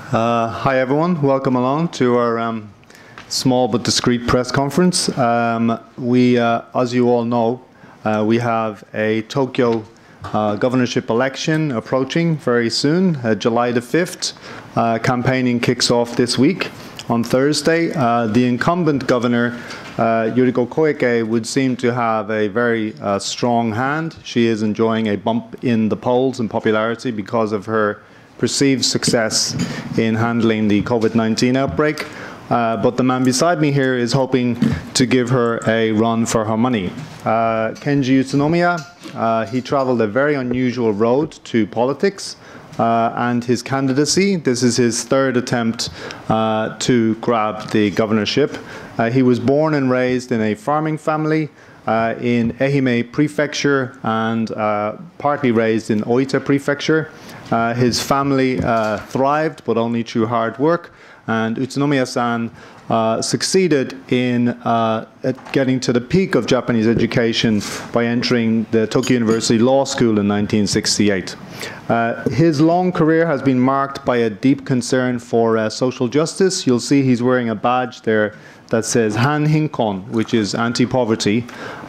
Hi everyone, welcome along to our small but discreet press conference. As you all know, we have a Tokyo governorship election approaching very soon, July the 5th. Campaigning kicks off this week on Thursday. The incumbent governor, Yuriko Koike, would seem to have a very strong hand. She is enjoying a bump in the polls in popularity because of her perceived success in handling the COVID-19 outbreak. But the man beside me here is hoping to give her a run for her money. Kenji Utsunomiya, he traveled a very unusual road to politics and his candidacy. This is his third attempt to grab the governorship. He was born and raised in a farming family in Ehime Prefecture and partly raised in Oita Prefecture. His family thrived, but only through hard work, and Utsunomiya-san succeeded in getting to the peak of Japanese education by entering the Tokyo University Law School in 1968. His long career has been marked by a deep concern for social justice. You'll see he's wearing a badge there that says Han Hinkon, which is anti-poverty.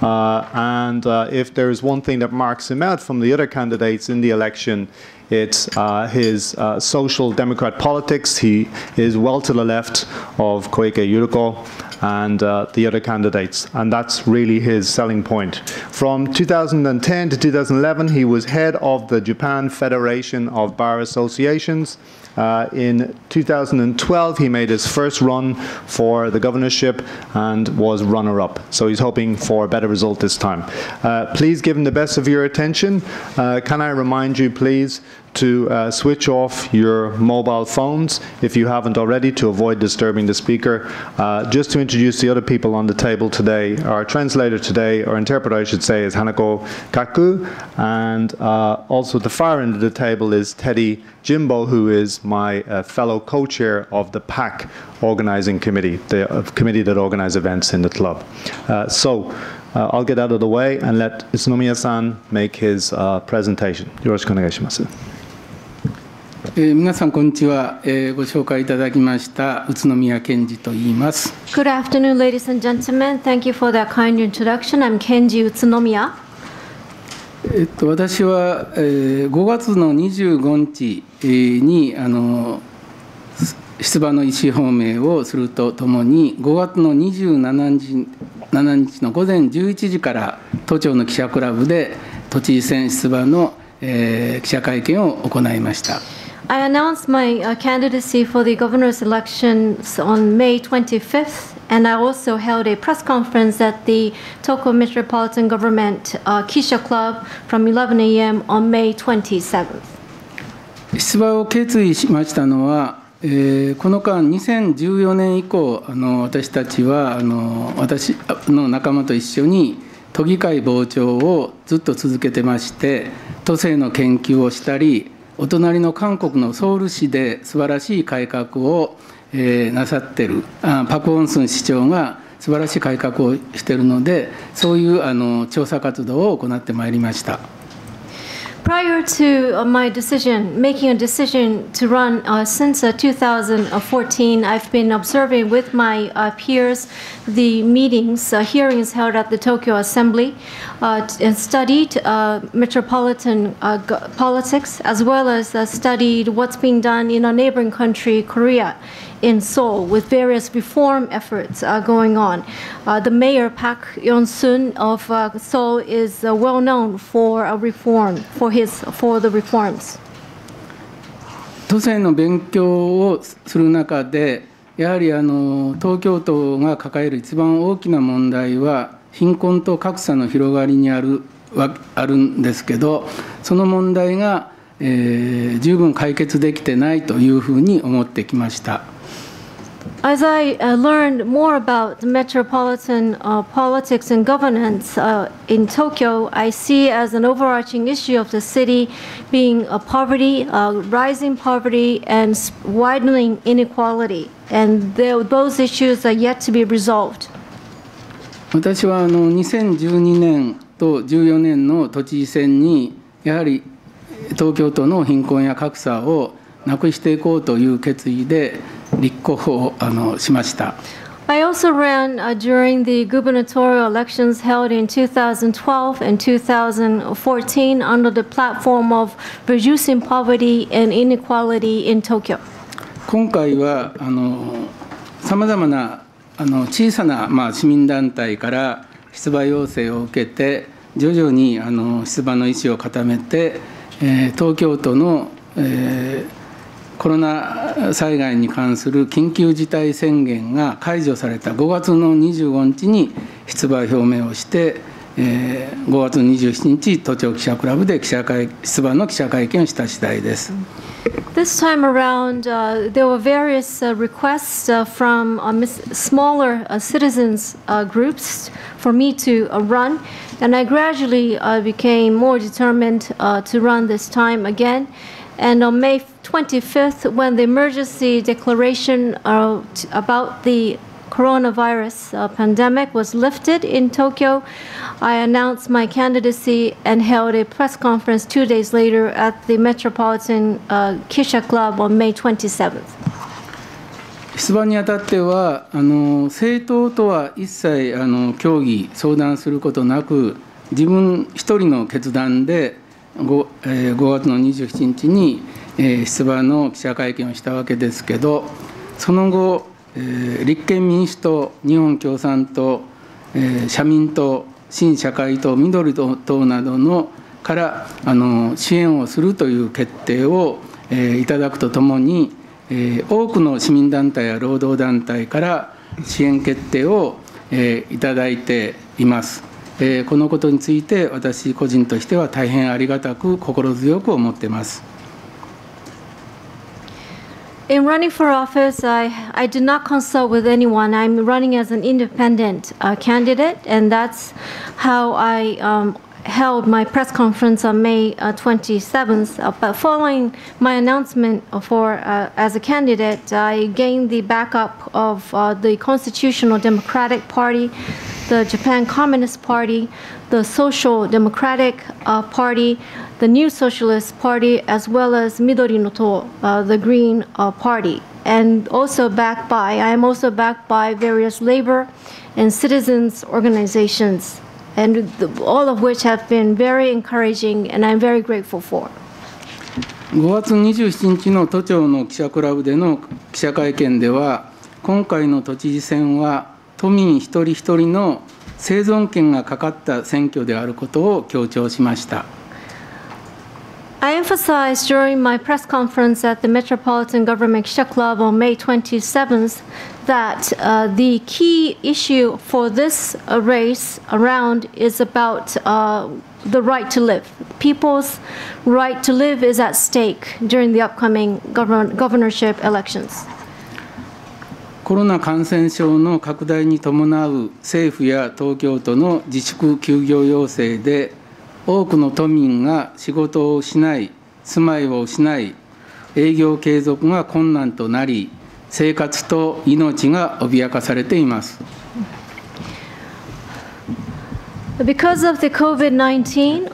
And if there is one thing that marks him out from the other candidates in the election, it's his social democrat politics. He is well to the left of Koike Yuriko and the other candidates, and that's really his selling point. From 2010 to 2011, he was head of the Japan Federation of Bar Associations. In 2012, he made his first run for the governorship and was runner-up. So he's hoping for a better result this time. Please give him the best of your attention. Can I remind you, please, to switch off your mobile phones if you haven't already, to avoid disturbing the speaker. Just to introduce the other people on the table today, our translator today, or interpreter I should say, is Hanako Kaku, and also at the far end of the table is Teddy Jimbo, who is my fellow co-chair of the PAC organizing committee, the committee that organizes events in the club. I'll get out of the way and let Utsunomiya-san make his presentation. よろしくお願いします。 皆さんこんにちは。ご紹介いただきました宇都宮健二と言います。 Good afternoon, ladies and gentlemen. Thank you for that kind introduction. I'm Kenji Utsunomiya. 私は5月の25日に出馬の意思表明をするとともに、5月の27日の午前11時から都庁の記者クラブで都知事選出馬の記者会見を行いました。 I announced my candidacy for the governor's elections on May 25th, and I also held a press conference at the Tokyo Metropolitan Government Kisha Club from 11 a.m. on May 27th. 出馬を決意しましたのは、この間2014年以降私たちは私の仲間と一緒に都議会傍聴をずっと続けてまして、都政の研究をしたり、お隣の韓国のソウル市で素晴らしい改革をなさっているパク・ウォンスン市長が素晴らしい改革をしているので、そういう調査活動を行ってまいりました。 Prior to my making a decision to run since 2014, I've been observing with my peers the meetings, hearings held at the Tokyo Assembly, and studied metropolitan politics, as well as studied what's being done in our neighboring country, Korea, in Seoul, with various reform efforts going on. The mayor, Park Yeon-sun of Seoul, is well known for reform, for the reforms. 都政の勉強をする中で、やはり東京都が抱える一番大きな問題は貧困と格差の広がりにあるんですけど、その問題が、十分解決できてないというふうに思ってきました。 As I learned more about metropolitan politics and governance in Tokyo, I see as an overarching issue of the city being poverty, rising poverty, and widening inequality. And those issues are yet to be resolved. 私は2012年と14年の都知事選にやはり東京都の貧困や格差をなくしていこうという決意で立候補をしました。 I also ran during the gubernatorial elections held in 2012 and 2014 under the platform of reducing poverty and inequality in Tokyo. 今回はさまざまな小さな市民団体から出馬要請を受けて徐々に出馬の意思を固めて、東京都の、コロナ災害に関する緊急事態宣言が解除された5月の25日に出馬表明をして、5月27日都庁記者クラブで出馬の記者会見をした次第です。 This time around, there were various requests from smaller citizens groups for me to run, and I gradually became more determined to run this time again. And on May 25th, when the emergency declaration about the coronavirus pandemic was lifted in Tokyo, I announced my candidacy and held a press conference 2 days later at the Metropolitan Kisha Club on May 27th. 出馬にあたっては政党とは一切協議相談することなく自分一人の決断で5月の27日に出馬の記者会見をしたわけですけど、その後立憲民主党、日本共産党、社民党、新社会党、緑党などのから支援をするという決定をいただくとともに、多くの市民団体や労働団体から支援決定をいただいています。このことについて私個人としては大変ありがたく心強く思っています。 In running for office, I did not consult with anyone. I'm running as an independent candidate, and that's how I held my press conference on May 27th. But following my announcement as a candidate, I gained the backup of the Constitutional Democratic Party, the Japan Communist Party, the Social Democratic Party, the New Socialist Party, as well as Midori no To, the Green Party. And I am also backed by various labor and citizens organizations, and all of which have been very encouraging, and I'm very grateful for. 5月27日の都庁の記者クラブでの記者会見では、今回の都知事選は都民一人一人の生存権がかかった選挙であることを強調しました。 I emphasized during my press conference at the Metropolitan Government Kisha Club on May 27th that the key issue for this race around is about the right to live. People's right to live is at stake during the upcoming governorship elections. コロナ感染症の拡大に伴う政府や東京都の自粛休業要請で多くの都民が仕事を失い、住まいを失い、営業継続が困難となり、生活と命が脅かされています。 Because of the COVID-19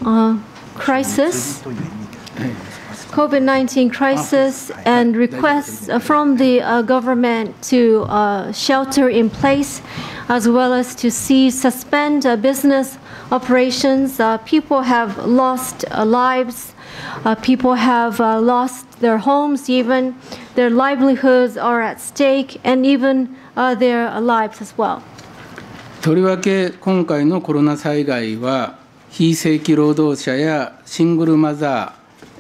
crisis and requests from the government to shelter in place, as well as to suspend business operations, people have lost lives, people have lost their homes, even their livelihoods are at stake, and even their lives as well. とりわけ今回のコロナ災害は非正規労働者やシングルマザ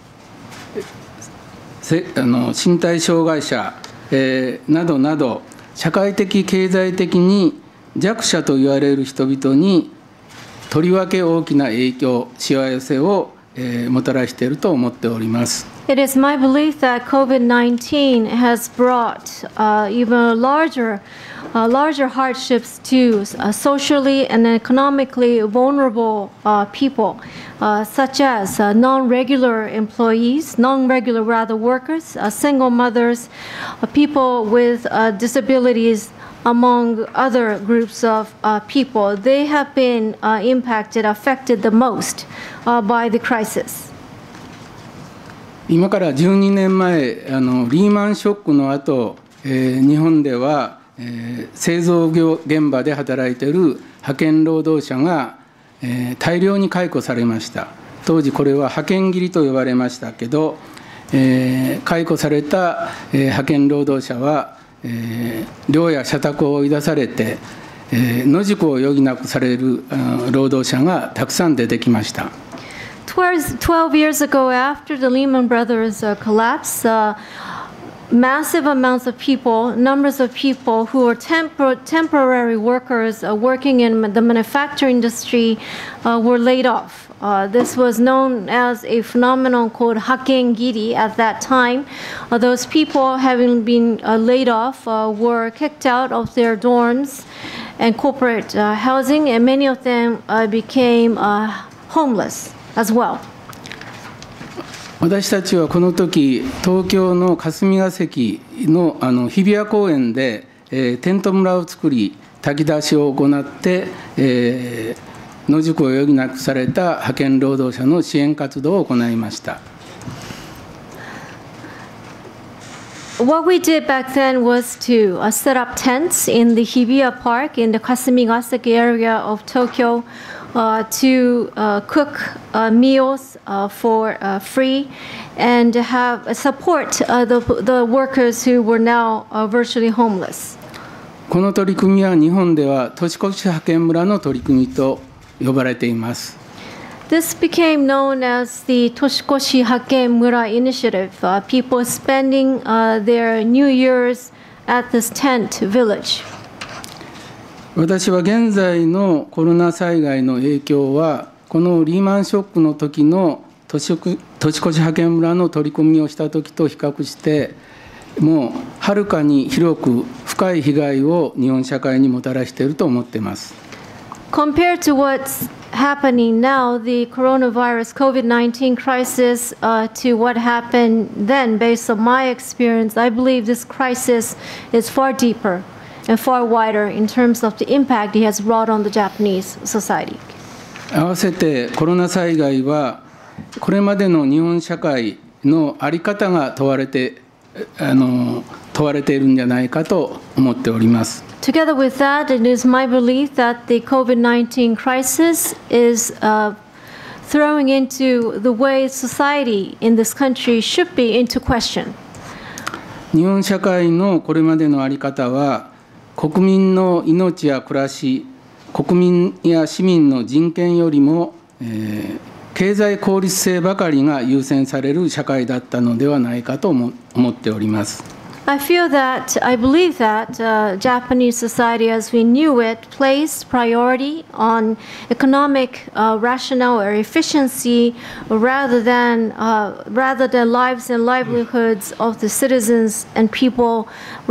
ー、身体障害者、などなど社会的経済的に弱者と言われる人々にとりわけ大きな影響、しわ寄せをもたらしていると思っております。 It is my belief that COVID-19 has brought even larger hardships to socially and economically vulnerable people, such as non-regular employees, non-regular workers, single mothers, people with disabilities, among other groups of people. They have been affected the most by the crisis. 今から12年前、リーマンショックの後、日本では、製造業現場で働いている派遣労働者が、大量に解雇されました。当時これは派遣切りと呼ばれましたけど、解雇された、派遣労働者は、寮や社宅を追い出されて、野宿を余儀なくされる労働者がたくさん出てきました。 12 years ago, after the Lehman Brothers collapse, massive amounts of people, numbers of people who were temporary workers working in the manufacturing industry were laid off. This was known as a phenomenon called hakengiri at that time. Those people, having been laid off, were kicked out of their dorms and corporate housing, and many of them became homeless as well. 私たちはこの時、東京の霞が関の日比谷公園で、テント村を作り、炊き出しを行って、野宿を余儀なくされた派遣労働者の支援活動を行いました。 What we did back then was to set up tents in the Hibiya Park in the Kasumigaseki area of Tokyo to cook meals for free and have support the workers who were now virtually homeless. この取り組みは日本では年越し派遣村の取り組みと呼ばれています。 This became known as the Toshikoshi Haken Mura initiative, people spending their New Year's at this tent village. 私は現在のコロナ災害の影響は、このリーマンショックの時の年越し派遣村の取り組みをした時と比較して、もうはるかに広く深い被害を日本社会にもたらしていると思っています。 Compared to what's happening now, the coronavirus COVID-19 crisis, to what happened then, based on my experience, I believe this crisis is far deeper and far wider in terms of the impact it has brought on the Japanese society. 合わせてコロナ災害はこれまでの日本社会の在り方が問われているんじゃないかと思っております。 Together with that, it is my belief that the COVID-19 crisis is throwing into the way society in this country should be into question. 日本社会のこれまでの在り方は、国民の命や暮らし、国民や市民の人権よりも、経済効率性ばかりが優先される社会だったのではないかと思っております。 I believe that Japanese society as we knew it placed priority on economic rationale or efficiency rather than lives and livelihoods of the citizens and people,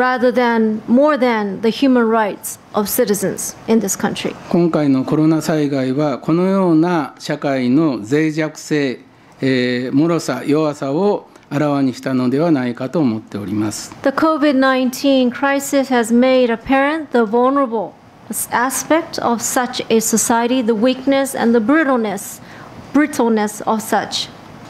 more than the human rights of citizens in this country. 今回のコロナ災害はこのような社会の脆弱性、脆さ、弱さをあらわにしたのではないかと思っております。 The COVID-19 crisis has made apparent the vulnerable aspect of such a society, the weakness and the brittleness of such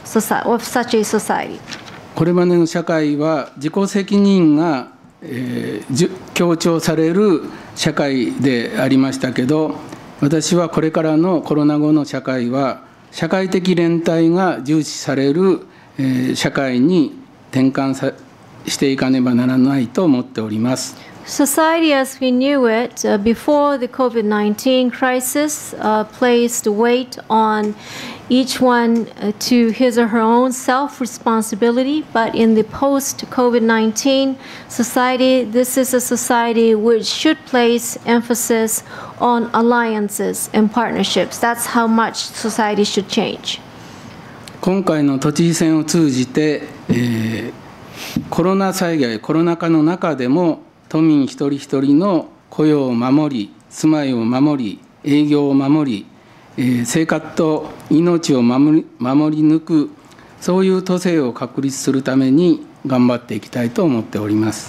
a society. これまでの社会は自己責任が、強調される社会でありましたけど、私はこれからのコロナ後の社会は社会的連帯が重視される社会に転換していかねばならないと思っております。 Society as we knew it before the COVID-19 crisis placed weight on each one to his or her own self-responsibility, but in the post-COVID-19 society, this is a society which should place emphasis on alliances and partnerships. That's how much society should change. 今回の都知事選を通じて、コロナ災害、コロナ禍の中でも都民一人一人の雇用を守り、住まいを守り、営業を守り、生活と命を守り抜く、そういう都政を確立するために頑張っていきたいと思っております。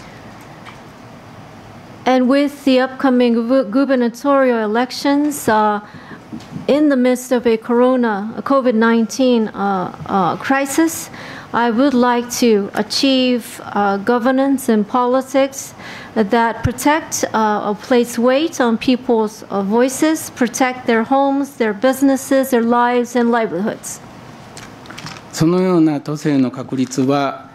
And with the upcoming gubernatorial elections, in the midst of a COVID-19 crisis, I would like to achieve governance and politics that protect or place weight on people's voices, protect their homes, their businesses, their lives and livelihoods. そのような都政の確立は、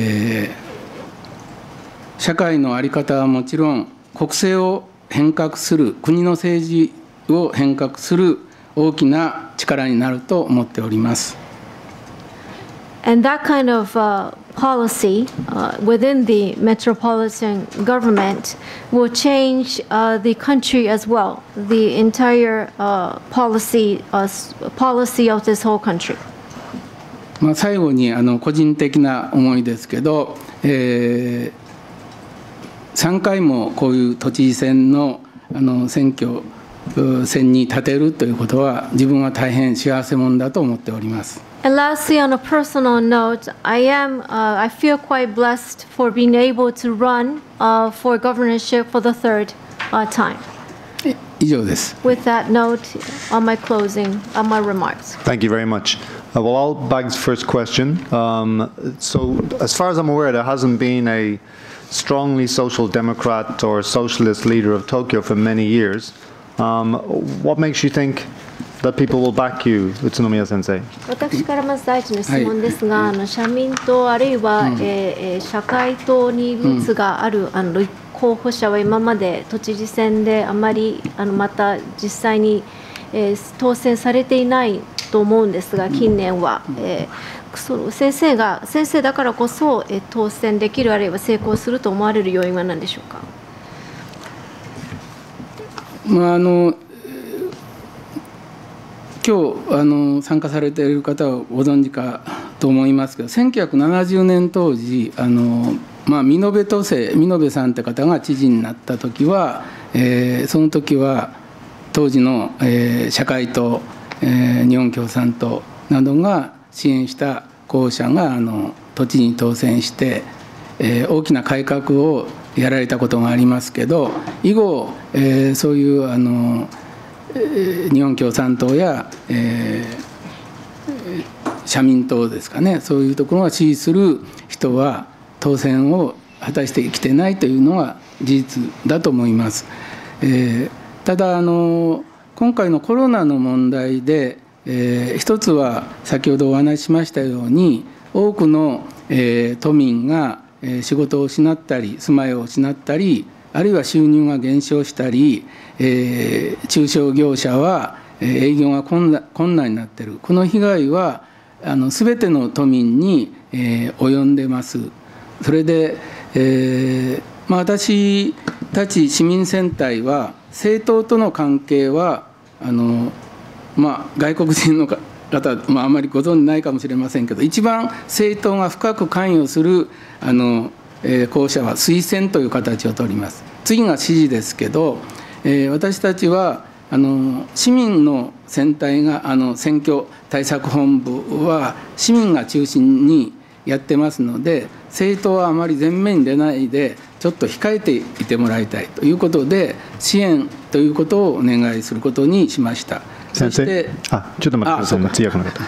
社会の在り方はもちろん、国政を変革する、国の政治を変革する大きな力になると思っております。 And that kind of policy within the metropolitan government will change the country as well, the entire policy of this whole country. 最後に個人的な思いですけど、3回もこういう都知事選の選挙戦に立てるということは自分は大変幸せ者だと思っております。 And lastly, on a personal note, I feel quite blessed for being able to run for governorship for the third time. 以上です。 With that note, on my closing, on my remarks. Thank you very much. Well, I'll bag the first question. So, as far as I'm aware, there hasn't been a strongly social democrat or socialist leader of Tokyo for many years. What makes you think that people will back you, Utsunomiya Sensei? 私からまず第一の質問ですが、社民党あるいは、社会党にルーツがある、候補者は今まで都知事選であまりまた実際に、当選されていないと思うんですが、近年は、先生だからこそ、当選できるあるいは成功すると思われる要因は何でしょうか。 今日参加されている方はご存知かと思いますけど、1970年当時美濃部都政、美濃部さんって方が知事になった時は、その時は当時の、社会党、日本共産党などが支援した候補者が都知事に当選して、大きな改革をやられたことがありますけど、以後、そういう日本共産党や、社民党ですかね、そういうところが支持する人は当選を果たしてきてないというのは事実だと思います。ただ今回のコロナの問題で、一つは先ほどお話ししましたように、多くの、都民が仕事を失ったり住まいを失ったり、あるいは収入が減少したり、中小業者は営業が困難になっている、この被害は全ての都民に及んでます。それで、私たち市民戦隊は政党との関係は外国人の方、あまりご存じないかもしれませんけど、一番政党が深く関与する候補者は推薦という形を取ります。次が支持ですけど、私たちは市民の選対が選挙対策本部は市民が中心にやってますので、政党はあまり前面に出ないでちょっと控えていてもらいたいということで、支援ということをお願いすることにしました。 先生、ちょっと待ってください。通訳の方。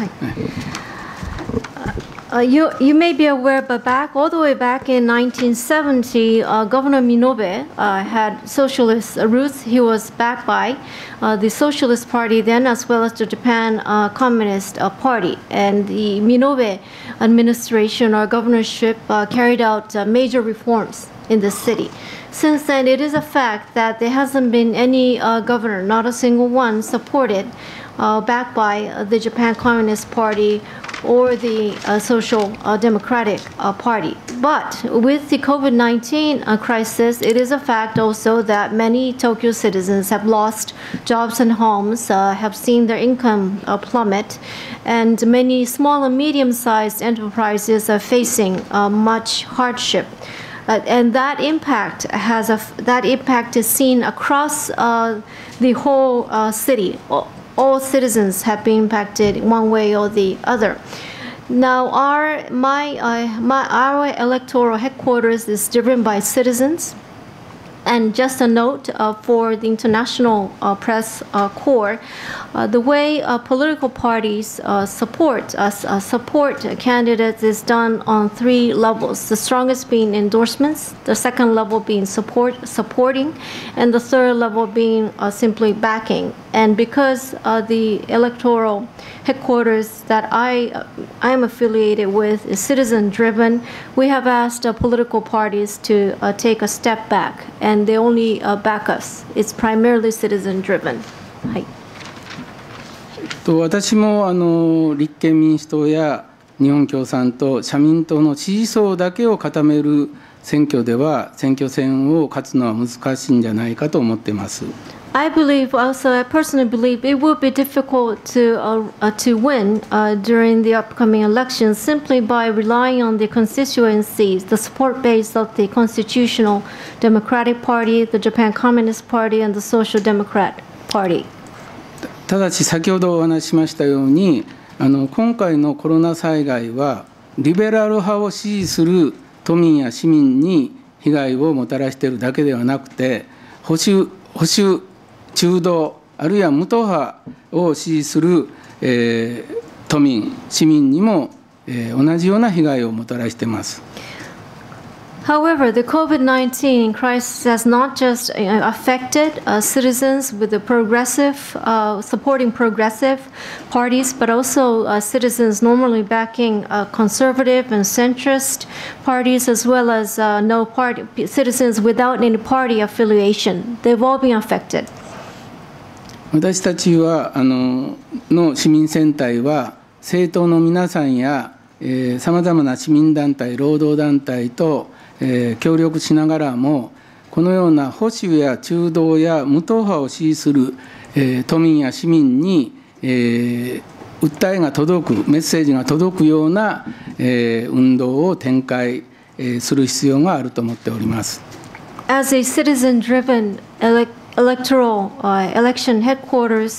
You may be aware, but all the way back in 1970, Governor Minobe had socialist roots. He was backed by the Socialist Party then, as well as the Japan Communist Party. And the Minobe administration or governorship carried out major reforms in the city. Since then, it is a fact that there hasn't been any governor, not a single one, supported, backed by the Japan Communist Party or the Social Democratic Party. But with the COVID-19 crisis, it is a fact also that many Tokyo citizens have lost jobs and homes, have seen their income plummet, and many small and medium-sized enterprises are facing much hardship. And that impact is seen across the whole city. All citizens have been impacted one way or the other. Now, our electoral headquarters is driven by citizens, And just a note for the international press corps, the way political parties support candidates is done on 3 levels. The strongest being endorsements, the second level being supporting, and the third level being simply backing. And because the electoral headquarters that I am affiliated with is citizen-driven, we have asked political parties to take a step back, and they only back us. It's primarily citizen-driven. はい。 私も立憲民主党や日本共産党、社民党の支持層だけを固める選挙では、選挙戦を勝つのは難しいんじゃないかと思っています。 I personally believe it would be difficult to win during the upcoming elections simply by relying on the constituencies, the support base of the Constitutional Democratic Party, the Japan Communist Party, and the Social Democrat Party. ただし、先ほどお話ししましたように、今回のコロナ災害は、リベラル派を支持する都民や市民に被害をもたらしているだけではなくて、保守中道あるいは無党派を支持する、都民市民にも、同じような被害をもたらしています。 However, the COVID-19 crisis has not just affected citizens with the supporting progressive parties, but also citizens normally backing conservative and centrist parties, as well as citizens without any party affiliation. They've all been affected. 私たちはの市民戦隊は政党の皆さんやさまざまな市民団体、労働団体と協力しながらも、このような保守や中道や無党派を支持する都民や市民に訴えが届く、メッセージが届くような運動を展開する必要があると思っております。 As a citizen-driven electoral election headquarters,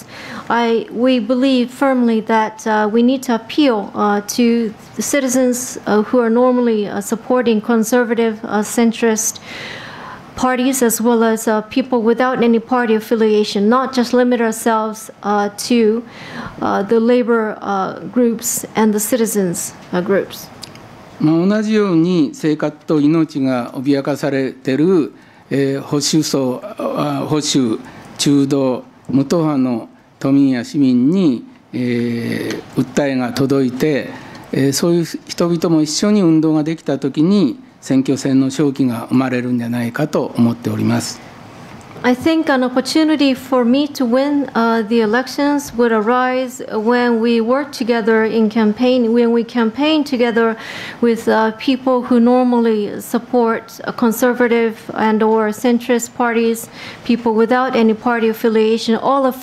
we believe firmly that we need to appeal to the citizens who are normally supporting conservative, centrist parties, as well as people without any party affiliation, not just limit ourselves to the labor groups and the citizens groups. 同じように生活と命が脅かされている保守層、保守、中道、無党派の都民や市民に、訴えが届いて、そういう人々も一緒に運動ができたときに選挙戦の勝機が生まれるんじゃないかと思っております。 I think an opportunity for me to win the elections would arise when we work together in campaign, when we campaign together with people who normally support conservative and or centrist parties, people without any party affiliation, all of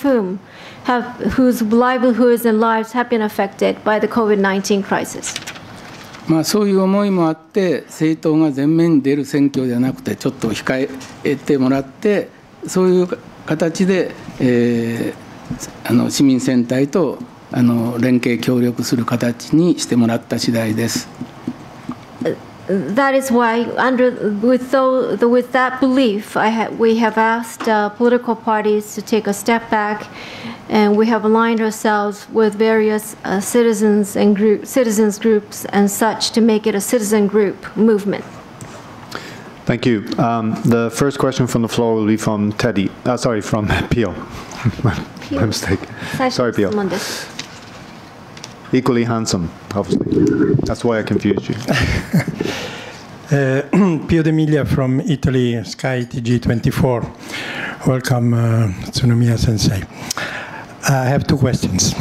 whose livelihoods and lives have been affected by the COVID-19 crisis. そういう思いもあって、政党が前面に出る選挙ではなくて、ちょっと控えてもらって、そういう形で、市民選対と連携協力する形にしてもらった次第です。 That is why, with that belief, we have asked political parties to take a step back, and we have aligned ourselves with various citizens groups and such to make it a citizen group movement. Thank you. The first question from the floor will be from Teddy. Sorry, from Pio. My mistake. Sorry, Pio. Equally handsome, obviously. That's why I confused you. Pio D'Emilia from Italy, Sky TG24. Welcome, Tsunomiya Sensei. I have 2 questions.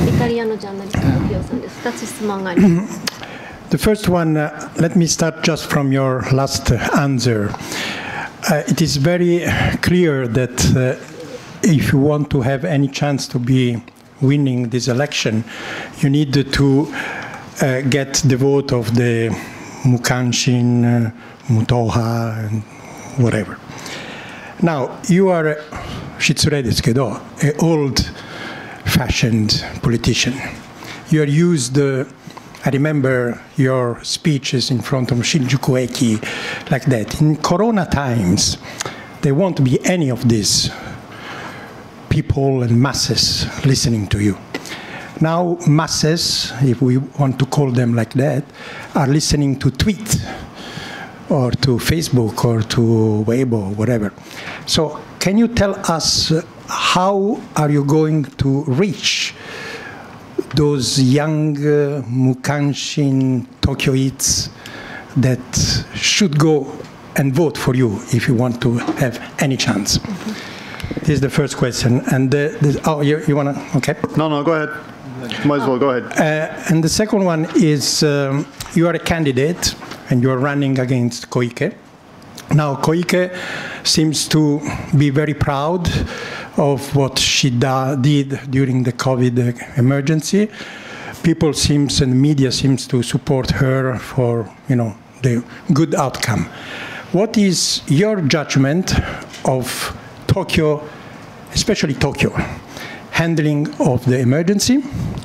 The first one, let me start just from your last answer. It is very clear that if you want to have any chance to be winning this election, you need to get the vote of the Mukanshin, Mutoha, and whatever. Now, you are, Shitsure desu kedo, an old-fashioned politician. You are used, I remember your speeches in front of Shinjuku Eki, like that. In Corona times, there won't be any of these people and masses listening to you. Now masses, if we want to call them like that, are listening to tweet or to Facebook or to Weibo, whatever. So can you tell us how are you going to reach those young Mukanshin Tokyoites that should go and vote for you if you want to have any chance? This is the first question. And you want to? Okay. No, go ahead. Might as well go ahead. And the second one is you are a candidate and you are running against Koike. Now, Koike seems to be very proud of what she did during the COVID emergency. People seems and media seems to support her for the good outcome. What is your judgment of Tokyo, especially Tokyo, handling of the emergency?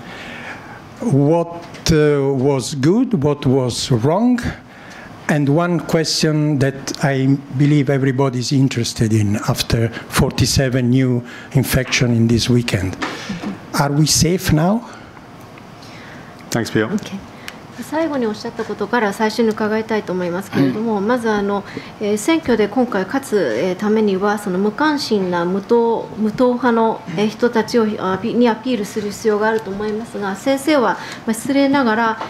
What was good? What was wrong? And one question that I believe everybody is interested in after 47 new infections in this weekend. Are we safe now? Thanks, Pio. Okay. 最後におっしゃったことから最初に伺いたいと思いますけれども、まず選挙で今回勝つためにはその無関心な無党派の人たちにアピールする必要があると思いますが、先生は失礼ながら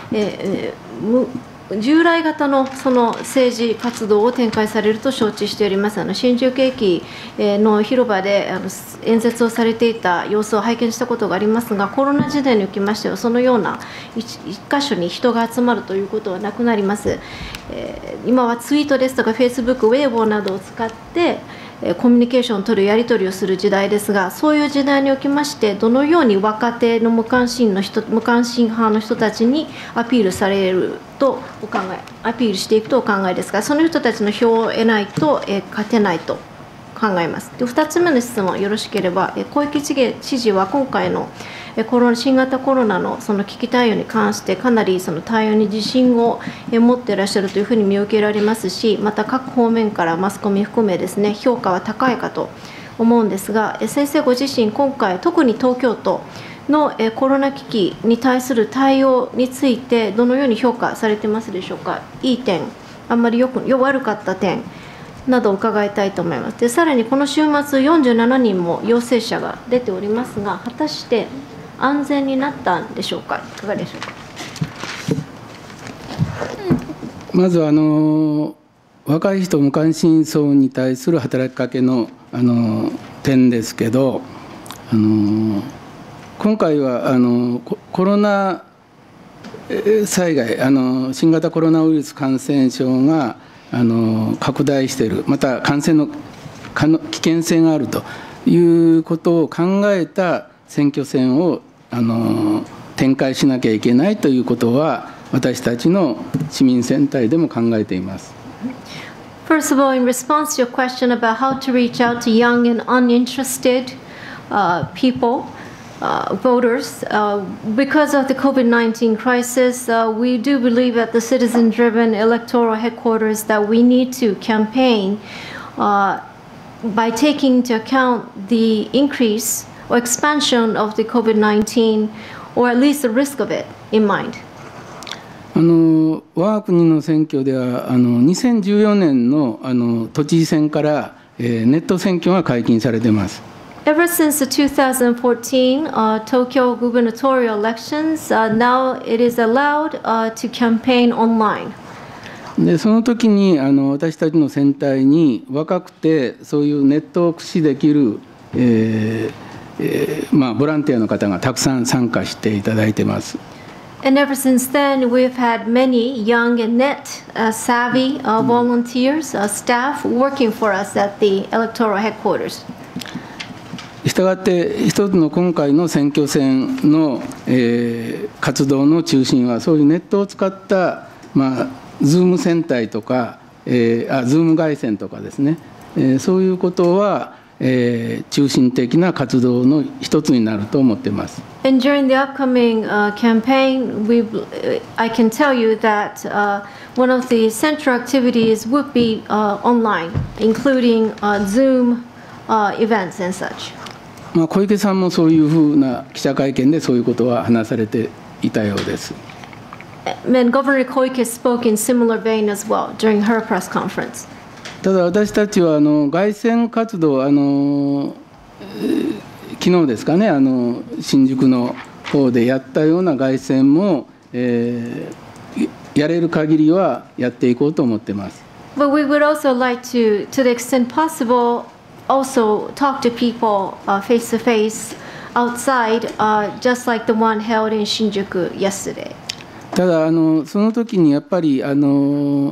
従来型のその政治活動を展開されると承知しております。新宿駅の広場で演説をされていた様子を拝見したことがありますが、コロナ時代におきましてはそのような一箇所に人が集まるということはなくなります。今はツイートですとかフェイスブック、ウェイボーなどを使ってコミュニケーションを取るやり取りをする時代ですが、そういう時代におきましてどのように若手の無関心派の人たちにアピールされるとお考え、アピールしていくとお考えですが、その人たちの票を得ないと勝てないと考えます。で、2つ目の質問よろしければ、小池知事は今回の新型コロナのその危機対応に関してかなりその対応に自信を持っていらっしゃるというふうに見受けられますし、また各方面からマスコミ含めですね、評価は高いかと思うんですが、先生ご自身今回特に東京都のコロナ危機に対する対応についてどのように評価されてますでしょうか。いい点、あんまり悪かった点など伺いたいと思います。で、さらにこの週末47人も陽性者が出ておりますが、果たして安全になったんでしょうか。いかがでしょうか。 まず若い人無関心層に対する働きかけの点ですけど、今回はコロナ災害新型コロナウイルス感染症が拡大している、また感染の危険性があるということを考えた選挙戦を展開しなきゃいけないということは私たちの市民選対でも考えています。 First of all, in response to your question about how to reach out to young and uninterested people, voters, because of the COVID-19 crisis, we do believe at the citizen-driven electoral headquarters that we need to campaign by taking into account the increase or expansion of the COVID-19, or at least the risk of it in mind. 我が国の選挙では2014年の都知事選からネット選挙が解禁されています。 Ever since the 2014 Tokyo gubernatorial elections, now it is allowed to campaign online. でその時に私たちの選対に若くてそういうネットを駆使できる、ボランティアの方がたくさん参加していただいています。 And ever since then, we've had many young and net-savvy volunteers, staff working for us at the electoral headquarters. したがって一つの今回の選挙戦の、活動の中心はそういうネットを使った、Zoom 選対とか、Zoom 凱旋とかですね、そういうことは、 中心的な活動の一つになると思っています。 And during the upcoming campaign, I can tell you that one of the central activities would be online, including Zoom events and such. 小池さんもそういうふうな記者会見でそういうことは話されていたようです。 And Governor Koike spoke in similar vein as well during her press conference. ただ私たちは凱旋活動昨日ですかね新宿の方でやったような凱旋も、やれる限りはやっていこうと思っています。 But we would also like to the extent possible, also talk to people face to face outside, just like the one held in Shinjuku yesterday. ただその時にやっぱりこの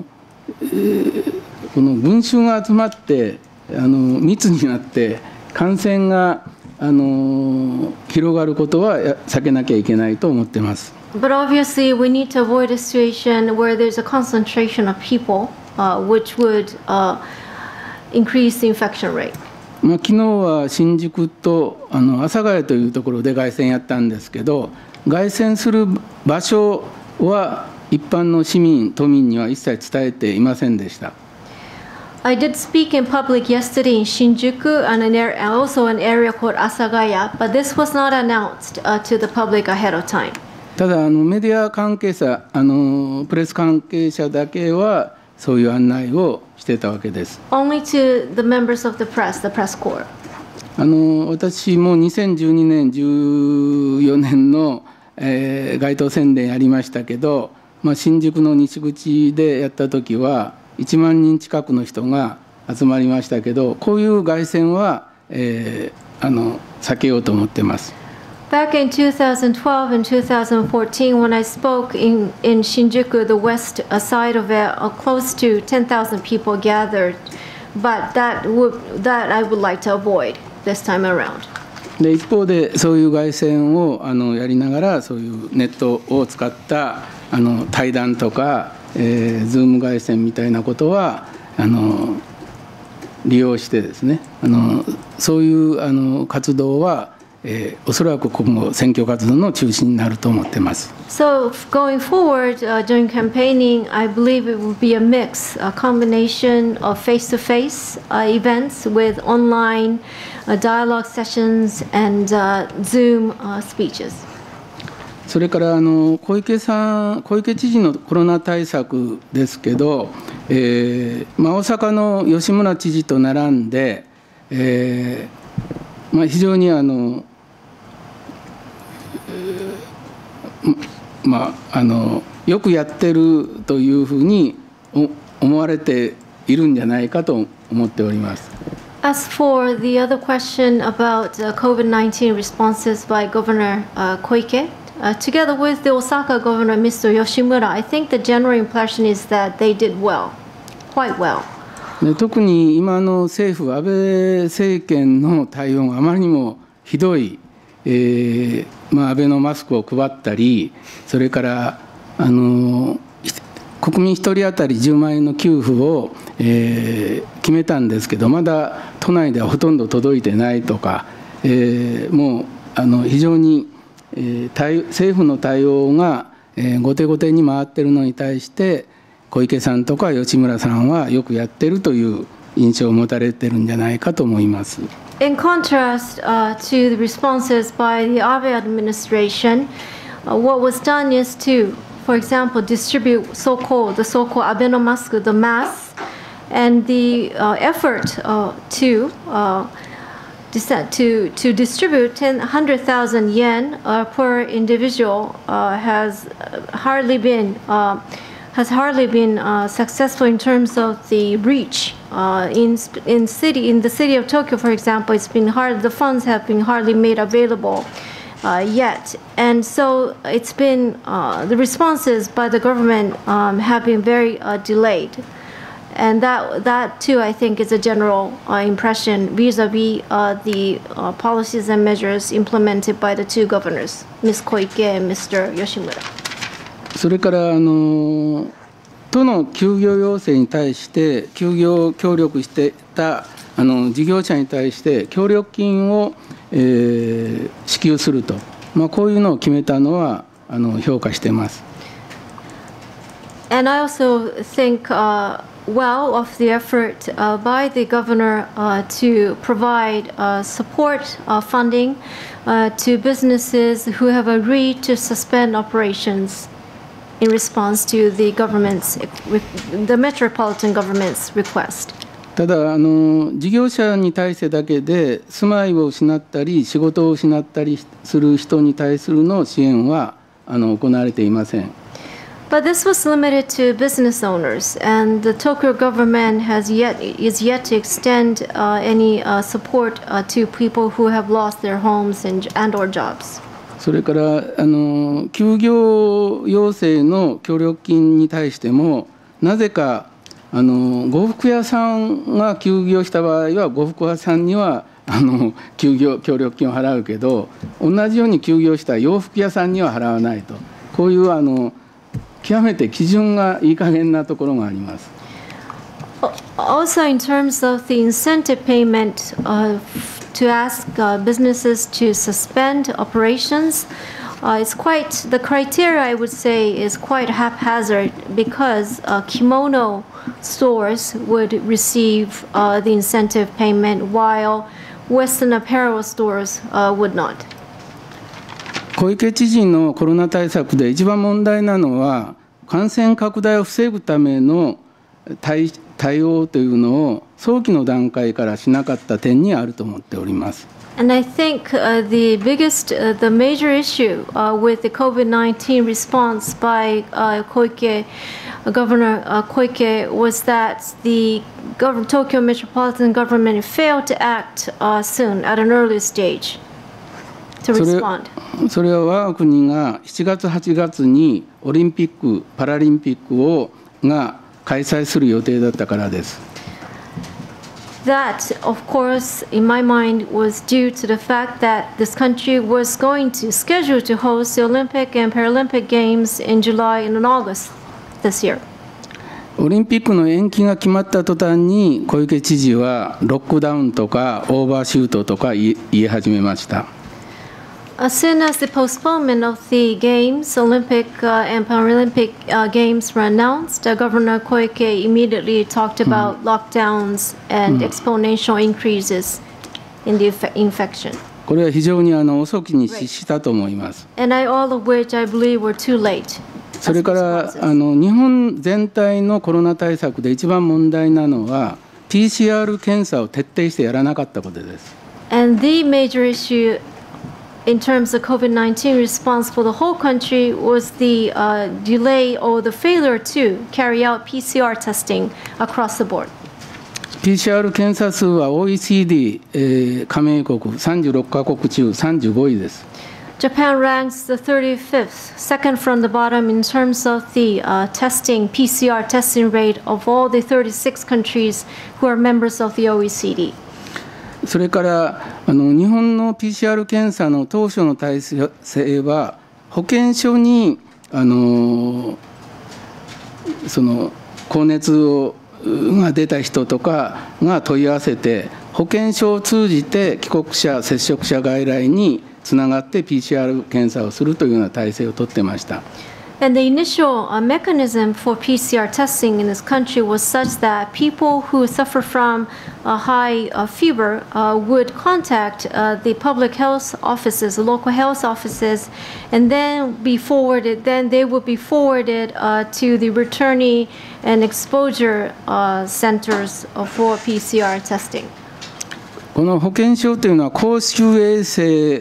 群衆が集まって密になって感染が広がることは避けなきゃいけないと思っています。 But obviously, we need to avoid a situation where there's a concentration of people, which would increase the infection rate. 昨日は新宿と阿佐ヶ谷というところで凱旋やったんですけど、凱旋する場所は一般の市民、都民には一切伝えていませんでした。 I did speak in public yesterday in Shinjuku and also an area called Asagaya, but this was not announced to the public ahead of time. ただメディア関係者、プレス関係者だけはそういう案内をしてたわけです。 Only to the members of the press corps. 私も2012年、14年の、街頭宣伝やりましたけど、新宿の西口でやった時は1万人近くの人が集まりましたけど、こういう凱旋は、避けようと思っています。 Back in 2012 and 2014, when I spoke in Shinjuku, the west side of it, close to 10,000 people gathered, but that I would like to avoid this time around. で一方でそういう凱旋をやりながらそういうネットを使った対談とか、Zoom 凱旋みたいなことは利用してですねそういう活動はおそらく今後選挙活動の中心になると思っています。 So going forward during campaigning, I believe it will be a mix, a combination of face-to-face events with online dialogue sessions and Zoom speeches. それから小池知事のコロナ対策ですけど、大阪の吉村知事と並んで、非常によくやってるというふうに思われているんじゃないかと思っております。 As for the other question about COVID-19 responses by Governor Koike, together with the Osaka Governor, Mr. Yoshimura, I think the general impression is that they did well, quite well. 特に今の政府、安倍政権の対応があまりにもひどい、安倍のマスクを配ったり、それから国民1人当たり10万円の給付を、決めたんですけど、まだ都内ではほとんど届いてないとか、もう非常に、政府の対応が、後手後手に回っているのに対して小池さんとか吉村さんはよくやってるという印象を持たれてるんじゃないかと思います。 In contrast to the responses by the Abe administration, what was done is to, for example, distribute the so-called Abenomics, the masks, and the effort to distribute 100,000 yen per individual has hardly been successful in terms of the reach. In the city of Tokyo, for example, the funds have been hardly made available yet, and so it's been the responses by the government have been very delayed. And that too, I think, is a general impression vis-a-vis the policies and measures implemented by the two governors, Ms. Koike and Mr. Yoshimura. それから都の休業要請に対して休業を協力していた事業者に対して協力金を、支給すると、こういうのを決めたのは評価しています。 And I also think well of the effort by the governor to provide support funding to businesses who have agreed to suspend operations in response to the metropolitan government's request. ただ事業者に対してだけで住まいを失ったり仕事を失ったりする人に対するの支援は行われていません。 But this was limited to business owners, and the Tokyo government is yet to extend any support to people who have lost their homes and/or jobs. それから休業要請の協力金に対してもなぜか呉服屋さんが休業した場合は呉服屋さんには休業協力金を払うけど同じように休業した洋服屋さんには払わないと、こういう極めて基準がいい加減なところがあります。 Also, in terms of the incentive payment to ask businesses to suspend operations, the criteria I would say is quite haphazard because kimono stores would receive the incentive payment while Western apparel stores would not. 小池知事のコロナ対策で一番問題なのは感染拡大を防ぐための対応というのを早期の段階からしなかった点にあると思っております。 And I think the major issue with the COVID-19 response by Governor Koike was that the Tokyo Metropolitan Government failed to act soon at an early stage to respond. それは我が国が7月8月にオリンピック・パラリンピックが開催する予定だったからです。 That, of course, in my mind, was due to the fact that this country was going to schedule to host the Olympic and Paralympic Games in July and in August this year. オリンピックの延期が決まった途端に小池知事はロックダウンとかオーバーシュートとか言い始めました。 As soon as the postponement of the Games, Olympic and Paralympic Games were announced, Governor Koike immediately talked about lockdowns and exponential increases in the infection. これは非常に遅きに失したと思います。 And all of which I believe were too late. それから日本全体のコロナ対策で一番問題なのは PCR 検査を徹底してやらなかったことです。 And the major issue in terms of COVID-19 response for the whole country was the delay or the failure to carry out PCR testing across the board. PCR 検査数は OECD 加盟国36カ国中35位です。 Japan ranks the 35th, second from the bottom in terms of the PCR testing rate of all the 36 countries who are members of the OECD. それから日本の PCR 検査の当初の体制は保健所にその高熱が出た人とかが問い合わせて保健所を通じて帰国者接触者外来につながって PCR 検査をするというような体制をとってました。 And the initial mechanism for PCR testing in this country was such that people who suffer from a high fever would contact the public health offices, local health offices, and then they would be forwarded to the returning and exposure centers for PCR testing. この保健所というのは公衆衛生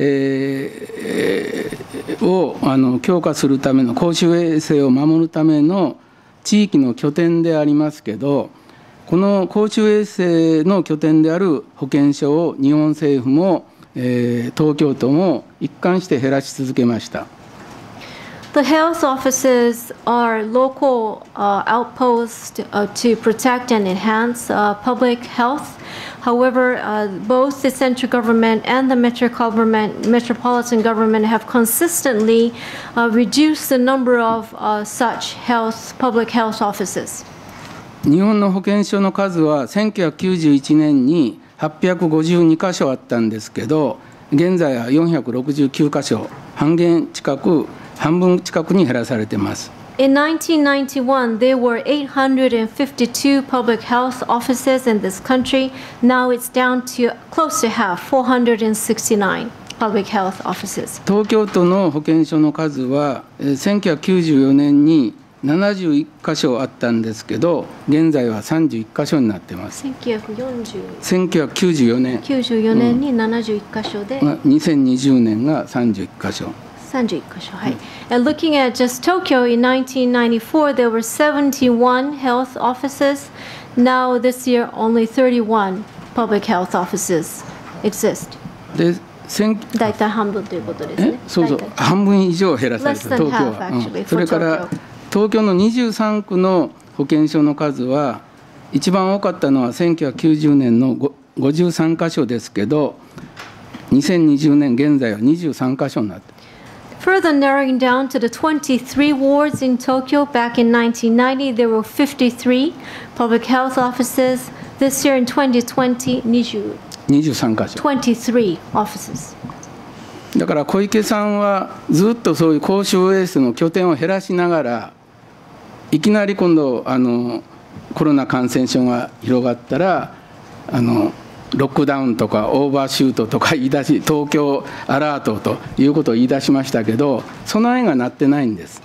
を強化するための公衆衛生を守るための地域の拠点でありますけど、この公衆衛生の拠点である保健所を日本政府も、東京都も一貫して減らし続けました。 The health offices are local outposts to protect and enhance public health. However, both the central government and the metropolitan government have consistently reduced the number of such public health offices. 日本の保健所の数は1991年に852箇所あったんですけど、現在は469箇所、半分近くに減らされています。 In 1991, there were 852 public health offices in this country. Now it's down to close to half, 469 public health offices. 東京都の保健所の数は1994年に71箇所あったんですけど、現在は31箇所になっています。1994年に71箇所で、 2020年が31箇所。 31箇所、はい。And looking at just Tokyo in 1994, there were 71 health offices. Now this year, only 31 public health offices exist. で、 大体半分ということですね。 そうそう、半分以上減らされた東京は。それから東京の23区の保健所の数は一番多かったのは1990年の53箇所ですけど、2020年現在は23箇所になって。 Further narrowing down to the 23 wards in Tokyo, back in 1990, there were 53 public health offices. This year in 2020, 23箇所。 23 offices. だから小池さんはずっとそういう公衆衛生の拠点を減らしながら、いきなり今度コロナ感染症が広がったらロックダウンとかオーバーシュートとか言い出し、東京アラートということを言い出しましたけど、その案がなってないんです。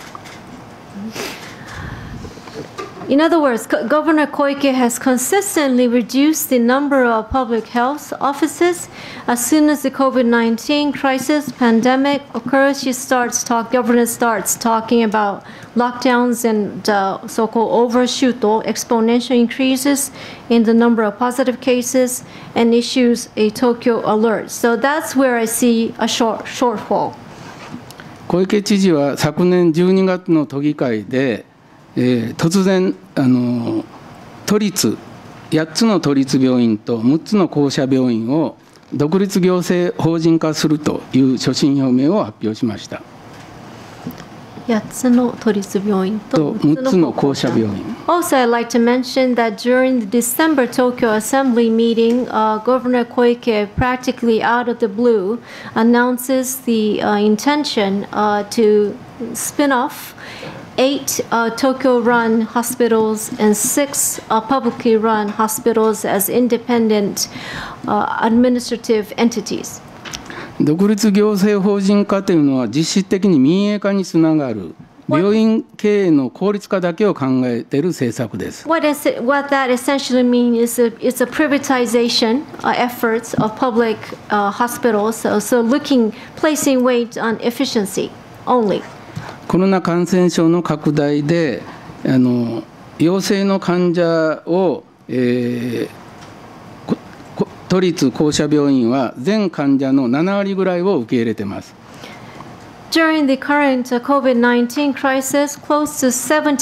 In other words, Governor Koike has consistently reduced the number of public health offices. As soon as the COVID-19 crisis pandemic occurs, governor starts talking about lockdowns and so-called overshoot or exponential increases in the number of positive cases and issues a Tokyo alert. So that's where I see a shortfall. 小池知事は昨年12月の都議会で突然都立8つの都立病院と6つの公社病院を独立行政法人化するという所信表明を発表しました。 8つの都立病院と6つの公社病院。Also, I'd like to mention that during the December Tokyo Assembly meeting, Governor Koike, practically out of the blue, announces the intention to spin off 8 Tokyo-run hospitals and 6 publicly run hospitals as independent administrative entities. 独立行政法人化というのは実質的に民営化につながる病院経営の効率化だけを考えている政策です。 What that essentially means is it's a privatization efforts of public hospitals, so placing weight on efficiency only. コロナ感染症の拡大で陽性の患者を、都立公社病院は全患者の7割ぐらいを受け入れています。 During the current COVID-19 crisis, close to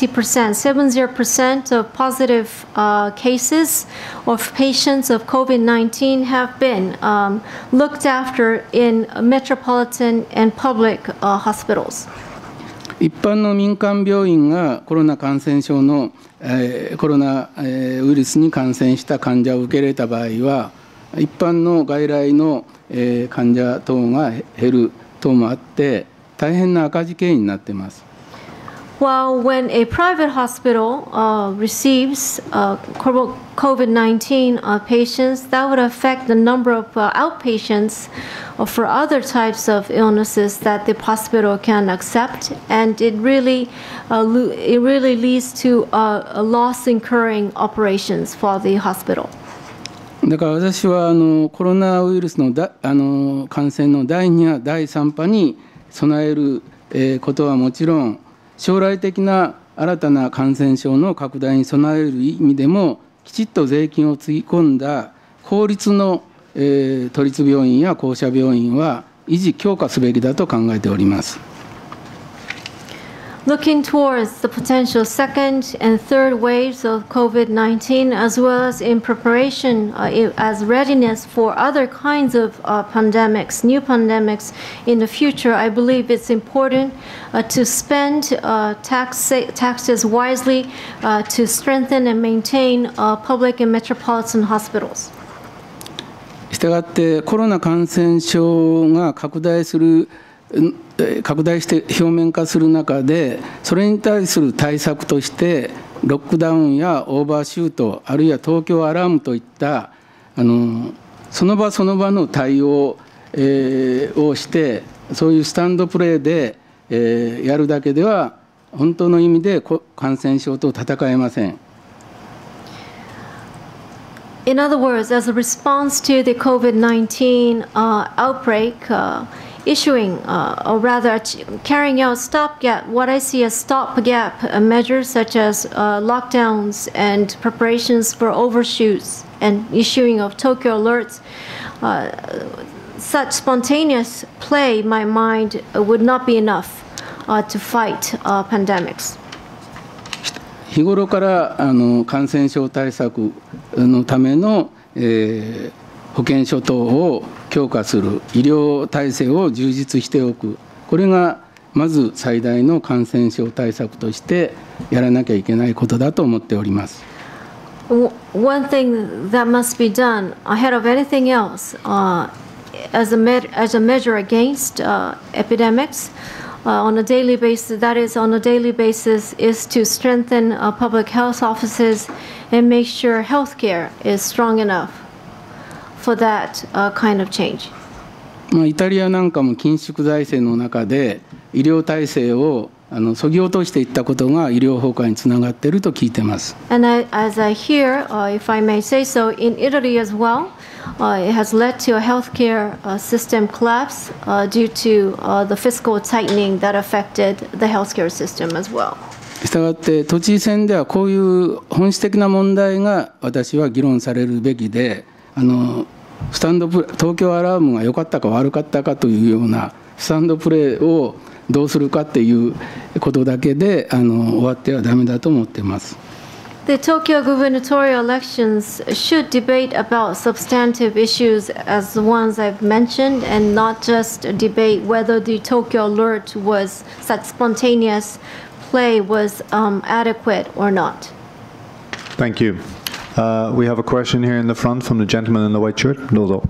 70% of positive cases of patients of COVID-19 have been looked after in metropolitan and public hospitals. 一般の民間病院がコロナ感染症の、コロナウイルスに感染した患者を受け入れた場合は、一般の外来の患者等が減る等もあって、大変な赤字経営になっています。 While when a private hospital receives COVID-19 patients, that would affect the number of outpatients for other types of illnesses that the hospital can accept, and it really leads to a loss incurring operations for the hospital. だから私はコロナウイルスの感染の第2波、第3波に備えることはもちろん、将来的な新たな感染症の拡大に備える意味でも、きちっと税金をつぎ込んだ公立の都立病院や公社病院は維持強化すべきだと考えております。 looking towards the potential second and third waves of COVID-19, as well as in preparation as readiness for other kinds of pandemics, new pandemics in the future, I believe it's important to spend taxes wisely to strengthen and maintain public and metropolitan hospitals. したがってコロナ感染症が拡大して表面化する中で、それに対する対策としてロックダウンやオーバーシュート、あるいは東京アラームといったその場その場の対応をして、そういうスタンドプレーでやるだけでは本当の意味で感染症と戦えません。 In other words, as a response to the COVID-19 outbreak, issuing, or rather carrying out what I see as stopgap measures such as lockdowns and preparations for overshoots and issuing of Tokyo alerts, such spontaneous play, in my mind, would not be enough to fight pandemics. 日頃から感染症対策のための、保健所等を強化する、医療体制を充実しておく、これがまず最大の感染症対策としてやらなきゃいけないことだと思っております。 One thing that must be done ahead of anything else as a measure against epidemics on a daily basis, is to strengthen public health offices and make sure healthcare is strong enough for that kind of change. イタリアなんかも緊縮財政の中で医療体制を削ぎ落としていったことが医療崩壊につながっていると聞いています。 And as I hear, if I may say so, in Italy as well, it has led to a healthcare system collapse due to the fiscal tightening that affected the healthcare system as well. したがって都知事選ではこういう本質的な問題が私は議論されるべきで、東京アラームが良かったか悪かったかというようなスタンドプレーをどうするかっていうことだけで終わってはダメだと思っています。 The Tokyo gubernatorial elections should debate about substantive issues as the ones I've mentioned, and not just debate whether the Tokyo alert was such spontaneous play was adequate or not. Thank you. We have a question here in the front from the gentleman in the white shirt. Dozo.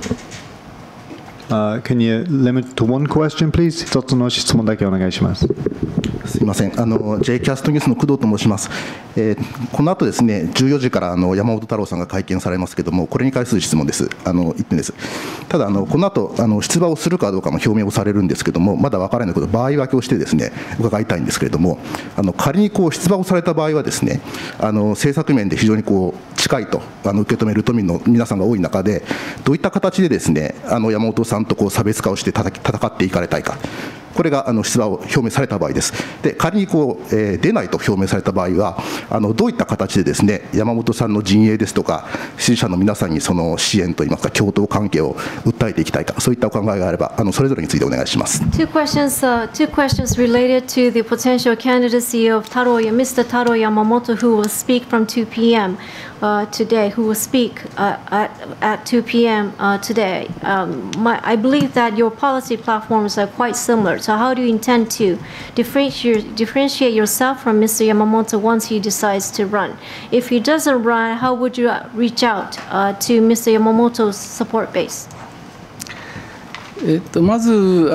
Can you limit to one question, please? 一つの質問だけお願いします。 すみません、J キャストニュースの工藤と申します。この後ですね、14時から山本太郎さんが会見されますけれども、これに関する質問です。1点です。ただこの後出馬をするかどうかも表明をされるんですけれども、まだ分からないこと、場合分けをしてですね、伺いたいんですけれども、仮に出馬をされた場合はですね、政策面で非常に近いと受け止める都民の皆さんが多い中で、どういった形でですね、山本さんと差別化をして戦っていかれたいか。これが出馬を表明された場合です。で、仮に出ないと表明された場合は、どういった形でですね、山本さんの陣営ですとか、支持者の皆さんにその支援といいますか、共闘関係を訴えていきたいか、そういったお考えがあれば、それぞれについてお願いします。 Two questions related to the potential candidacy of Mr. Taro Yamamoto, who will speak from 2 p.m. Today, who will speak at 2 p.m. Today. I believe that your policy platforms are quite similar. So how do you intend to differentiate yourself from Mr. Yamamoto once he decides to run? If he doesn't run, how would you reach out to Mr. Yamamoto's support base? まず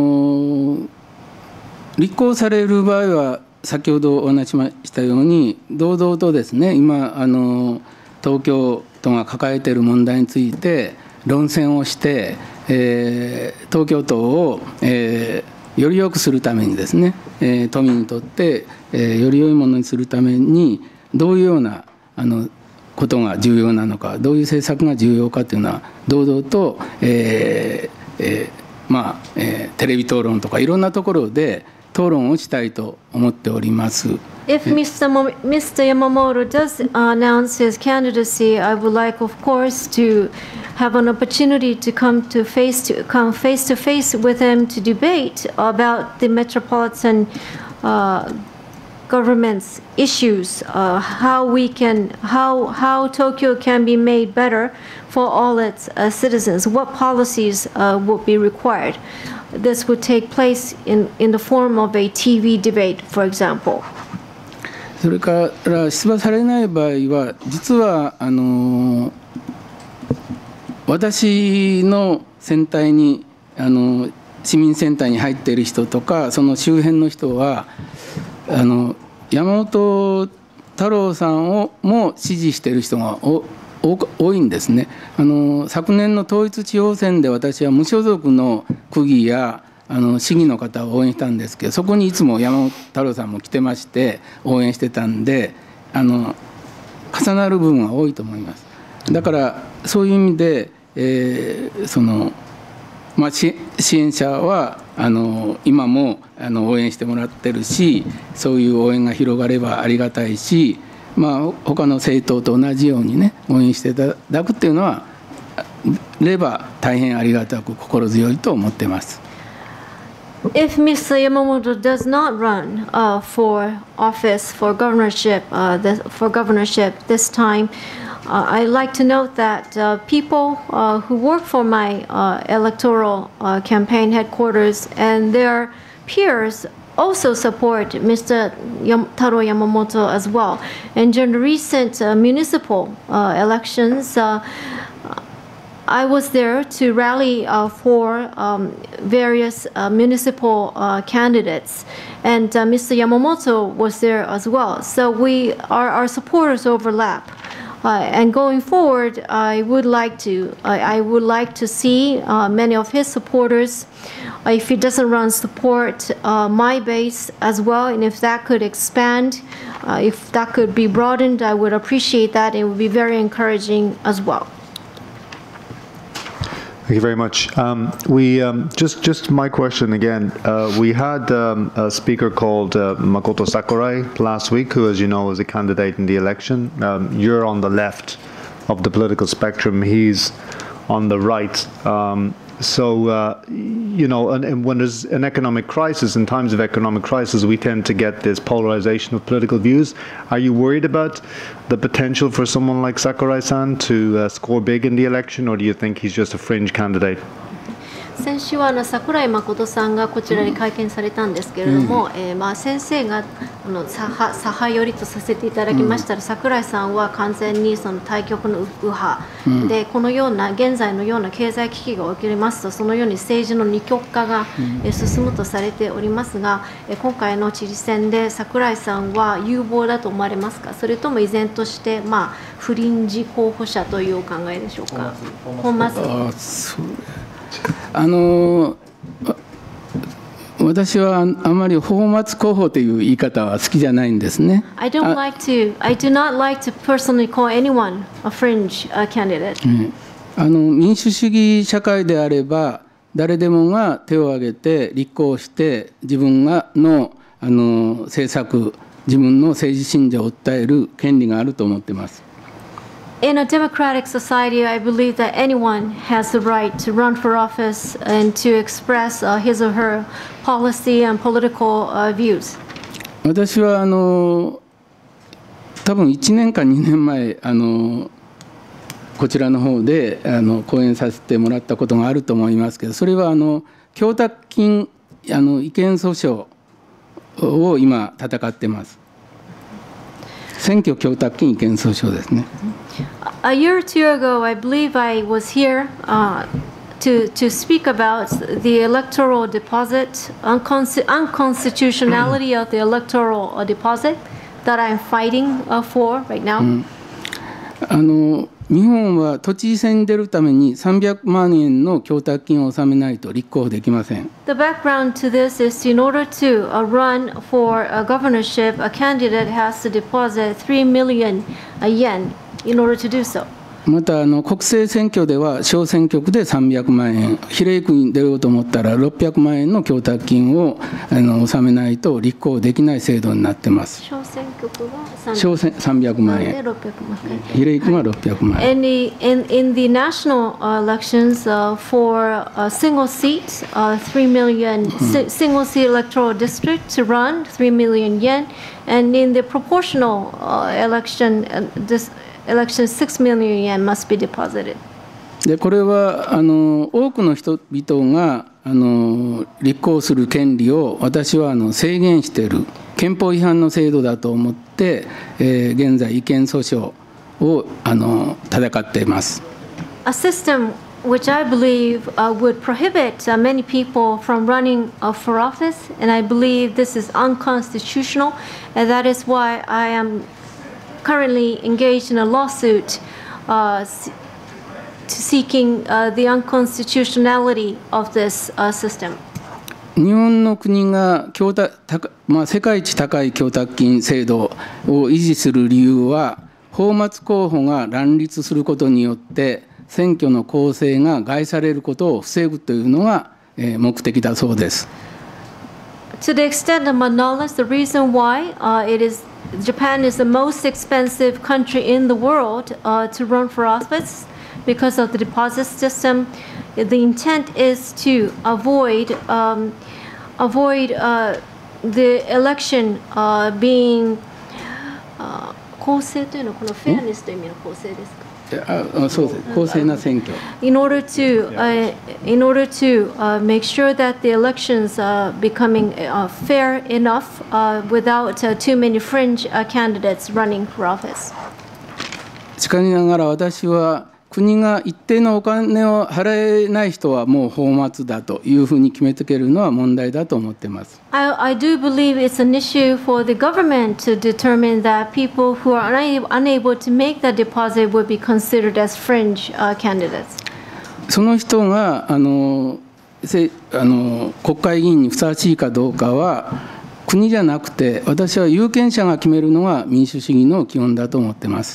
立候補される場合は先ほどお話しましたように堂々とですね、今東京都が抱えている問題について論戦をして、東京都を、より良くするためにですね、都民にとって、より良いものにするためにどういうようなことが重要なのか、どういう政策が重要かというのは堂々と、テレビ討論とかいろんなところで討論をしたいと思っております。 If Mr. Yamamoto does announce his candidacy, I would like, of course, to have an opportunity to come face to face with him to debate about the metropolitan government's issues, how Tokyo can be made better for all its citizens, what policies would be required. This would take place in the form of a TV debate, for example. それから出馬されない場合は、実は私の選対に市民センターに入っている人とか、その周辺の人は山本太郎さんをも支持している人が多いんですね。昨年の統一地方選で私は無所属の区議や市議の方を応援したんですけど、そこにいつも山本太郎さんも来てまして応援してたんで、重なる部分は多いと思います。だからそういう意味で、支援者は今も応援してもらってるし、そういう応援が広がればありがたいし、他の政党と同じようにね応援していただくっていうのはれば大変ありがたく心強いと思っています。 If Mr. Yamamoto does not run for office for governorship this time, I'd like to note that people who work for my electoral campaign headquarters and their peers also support Mr. Taro Yamamoto as well. And during the recent municipal elections, I was there to rally for various municipal candidates, and Mr. Yamamoto was there as well. So our supporters overlap. And going forward, I would like to see many of his supporters, if he doesn't run, support my base as well. And if that could expand, if that could be broadened, I would appreciate that. It would be very encouraging as well. Thank you very much. Just my question again. We had a speaker called Makoto Sakurai last week, who, as you know, was a candidate in the election. You're on the left of the political spectrum. He's on the right. And when there's an economic crisis, in times of economic crisis, we tend to get this polarization of political views. Are you worried about the potential for someone like Sakurai-san to score big in the election, or do you think he's just a fringe candidate? 先週は櫻井誠さんがこちらに会見されたんですけれども、先生が左派寄りとさせていただきましたら、櫻井さんは完全にその対極の右派、でこのような現在のような経済危機が起きますと、そのように政治の二極化が進むとされておりますが、今回の知事選で櫻井さんは有望だと思われますか、それとも依然としてフリンジ候補者というお考えでしょうか。本間さん。 私はあまり泡沫候補という言い方は好きじゃないんですね。 I do not like to personally call anyone a fringe candidate. 民主主義社会であれば誰でもが手を挙げて立候補して自分の政策、自分の政治信条を訴える権利があると思っています。 In a democratic society, I believe that anyone has the right to run for office and to express his or her policy and political views. 私は多分1年か2年前こちらの方で講演させてもらったことがあると思いますけど、それは供託金違憲訴訟を今戦ってます。選挙供託金違憲訴訟ですね。 A year or two ago, I believe I was here to speak about the electoral deposit, unconstitutionality of the electoral deposit that I'm fighting for right now. 日本は都知事選に出るために300万円の供託金を納めないと立候補できません。 The background to this is in order to run for a governorship, a candidate has to deposit 3 million yen in order to do so. また国政選挙では小選挙区で300万円、比例区に出ようと思ったら600万円の供託金を納めないと立候補できない制度になっています。 小選挙区は 300万円、比例区は600万円。 In the national elections for a single seat, 3 million, single seat electoral district to run, 3 million yen, and in the proportional election, election 6 million yen must be deposited. でこれは多くの人々が立候補する権利を私は制限している憲法違反の制度だと思って、現在違憲訴訟を戦っています。 A system which I believe would prohibit many people from running for office, and I believe this is unconstitutional, and that is why I am currently engaged in a lawsuit seeking the unconstitutionality of this system. 日本の国が世界一高い供託金制度を維持する理由は、泡沫候補が乱立することによって選挙の公正が害されることを防ぐというのが目的だそうです。 To the extent of my knowledge, the reason why Japan is the most expensive country in the world to run for office because of the deposit system. The intent is to avoid the election being 公正というのはこのフェアネスという意味の公正ですか？ そうです。公正な選挙。 In order to make sure that the elections are becoming fair enough without too many fringe candidates running for office. しかしながら私は国が一定のお金を払えない人はもう泡沫だというふうに決めつけるのは問題だと思っています。 I do believe it's an issue for the government to determine that people who are unable to make that deposit would be considered as fringe candidates. その人が国会議員にふさわしいかどうかは国じゃなくて、私は有権者が決めるのが民主主義の基本だと思っています。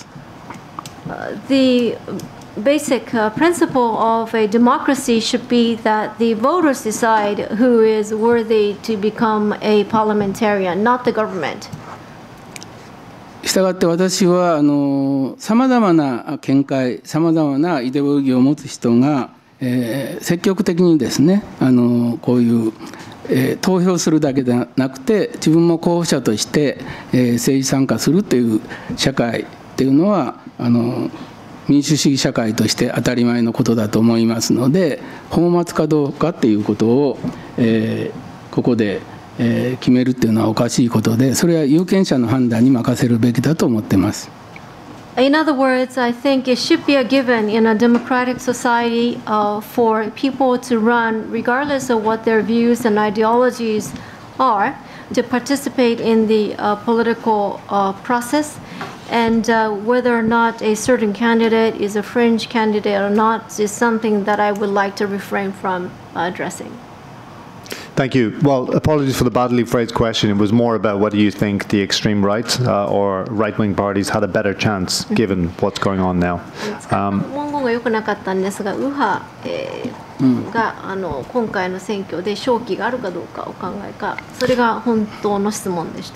The basic principle of a democracy should be that the voters decide who is worthy to become a parliamentarian, not the government. したがって私はさまざまな見解、さまざまなイデオロギーを持つ人が、積極的にですねこういう、投票するだけでなくて自分も候補者として、政治参加するという社会っていうのは民主主義社会として当たり前のことだと思いますので、泡沫かどうかっていうことを、ここで、決めるっていうのはおかしいことで、それは有権者の判断に任せるべきだと思っています。 In other words, I think it should be a given in a democratic society for people to run, regardless of what their views and ideologies are, to participate in the political process. And whether or not a certain candidate is a fringe candidate or not is something that I would like to refrain from addressing. Thank you. Well, apologies for the badly phrased question. It was more about whether you think the extreme right or right-wing parties had a better chance given what's going on now. 文言が良くなかったんですが、右派、が今回の選挙で勝機があるかどうかお考えか、それが本当の質問でした。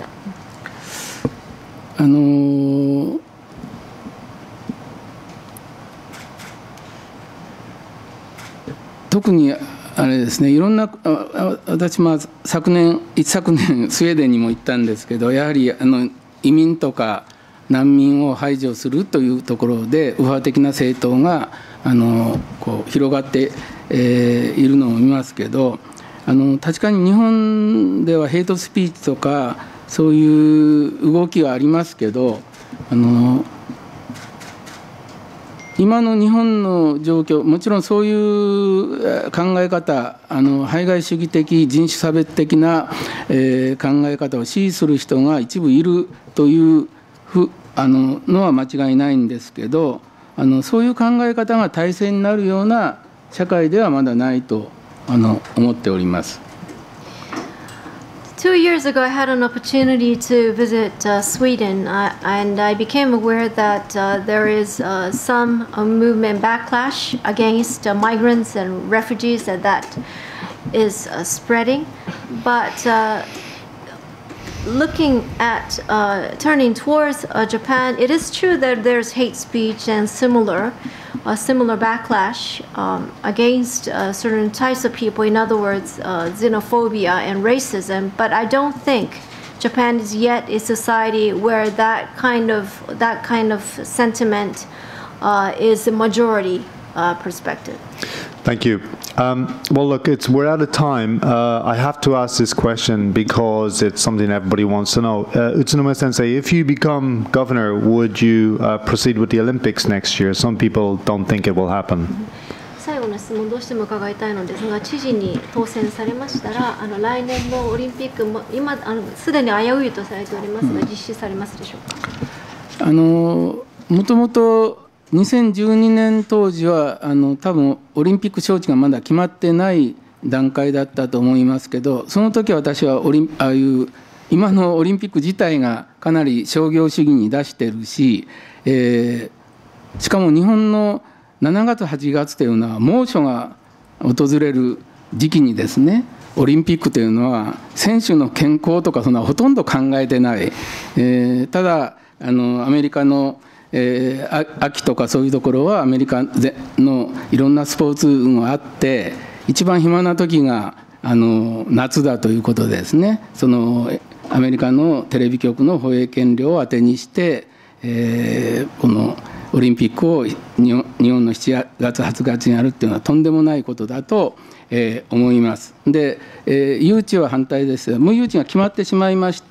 特にあれですね、いろんな私一昨年スウェーデンにも行ったんですけど、やはり移民とか難民を排除するというところで右派的な政党がこう広がっているのを見ますけど、確かに日本ではヘイトスピーチとかそういう動きはありますけど、今の日本の状況、もちろんそういう考え方、排外主義的人種差別的な考え方を支持する人が一部いるというのは間違いないんですけど、そういう考え方が大勢になるような社会ではまだないと思っております。 To 2 years ago, I had an opportunity to visit Sweden, and I became aware that there is some movement backlash against migrants and refugees, and that is spreading. But looking at turning towards Japan, it is true that there's hate speech and similar backlash against certain types of people. In other words, xenophobia and racism. But I don't think Japan is yet a society where that kind of sentiment is a majority perspective. Thank you. Well, look, we're out of time. I have to ask this question because it's something everybody wants to know. Utsunomiya Sensei, if you become governor, would you proceed with the Olympics next year? Some people don't think it will happen. 最後の質問どうしても伺いたいのですが、知事に当選されましたら、来年のオリンピックも今すでに危ういとされておりますが、実施されますでしょうか。 もともと2012年当時は多分オリンピック招致がまだ決まってない段階だったと思いますけど、その時私はああいう今のオリンピック自体がかなり商業主義に出してるし、しかも日本の7月8月というのは猛暑が訪れる時期にですね、オリンピックというのは選手の健康とかそんなほとんど考えてない、ただアメリカの秋とかそういうところはアメリカのいろんなスポーツ運があって、一番暇な時が夏だということでですね、そのアメリカのテレビ局の放映権料を当てにして、このオリンピックを日本の7月8月にやるっていうのはとんでもないことだと思います。で、誘致は反対です。もう誘致が決まってしまいまして、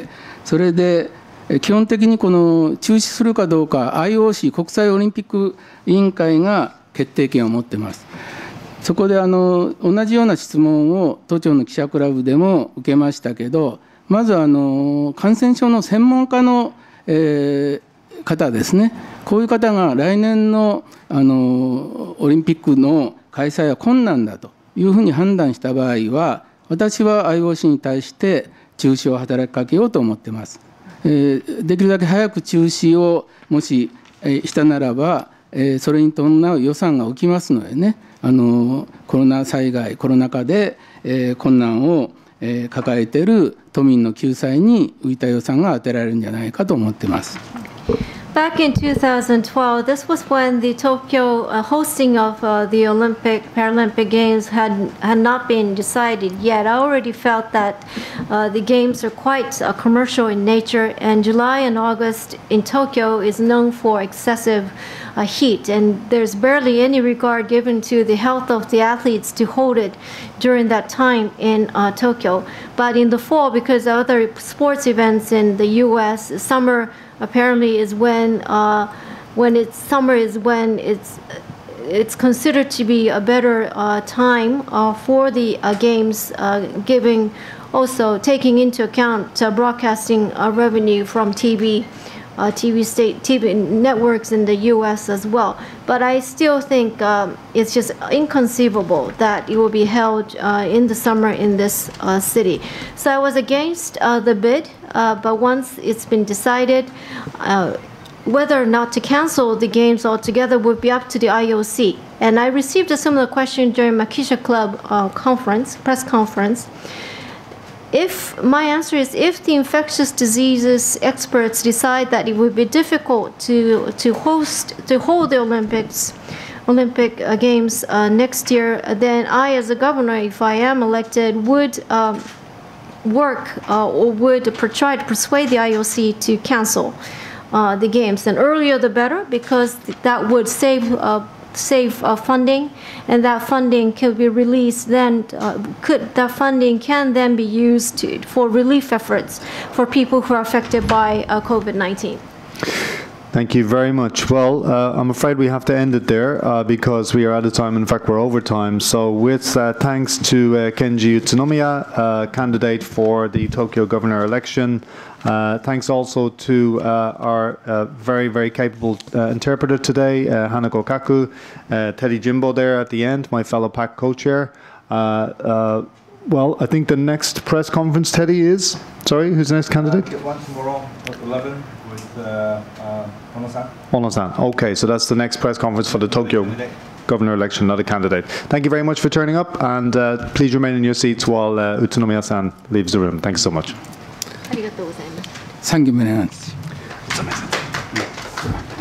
それで基本的にこの中止するかどうか IOC 国際オリンピック委員会が決定権を持っています。そこで同じような質問を都庁の記者クラブでも受けましたけど、まず感染症の専門家の、方ですね、こういう方が来年のオリンピックの開催は困難だというふうに判断した場合は、私は IOC に対して中止を働きかけようと思っています。できるだけ早く中止をもししたならば、それに伴う予算が浮きますのでね、コロナ災害、コロナ禍で困難を抱えている都民の救済に浮いた予算が当てられるんじゃないかと思っています。 Back in 2012, this was when the Tokyo hosting of the Paralympic Games had not been decided yet. I already felt that the games are quite commercial in nature, and July and August in Tokyo is known for excessive heat, and there's barely any regard given to the health of the athletes to hold it during that time in Tokyo. But in the fall, because of other sports events in the U.S., summer apparently is when it's considered to be a better time for the games, giving also taking into account broadcasting revenue from TV networks in the U.S. as well. But I still think it's just inconceivable that it will be held in the summer in this city. So I was against the bid, but once it's been decided, whether or not to cancel the games altogether would be up to the IOC. And I received a similar question during Makisha Club press conference. My answer is, if the infectious diseases experts decide that it would be difficult to hold the Olympic Games next year, then I, as a governor, if I am elected, would work or would try to persuade the IOC to cancel the games. And earlier the better, because that would save funding, and that funding could be released. Then that funding can then be used for relief efforts for people who are affected by COVID-19. Thank you very much. Well, I'm afraid we have to end it there because we are out of time. In fact, we're over time. So with thanks to Kenji Utsunomiya, candidate for the Tokyo governor election. Thanks also to our very, very capable interpreter today, Hanako Kaku, Teddy Jimbo there at the end, my fellow PAC co-chair. Well, I think the next press conference, Teddy, is... Sorry, who's the next candidate? One tomorrow at 11 with Ono-san. Ono-san. Okay, so that's the next press conference for the Tokyo governor election, not a candidate. Thank you very much for turning up, and please remain in your seats while Utsunomiya-san leaves the room. Thanks so much. ありがとうございます。 3期目なんです。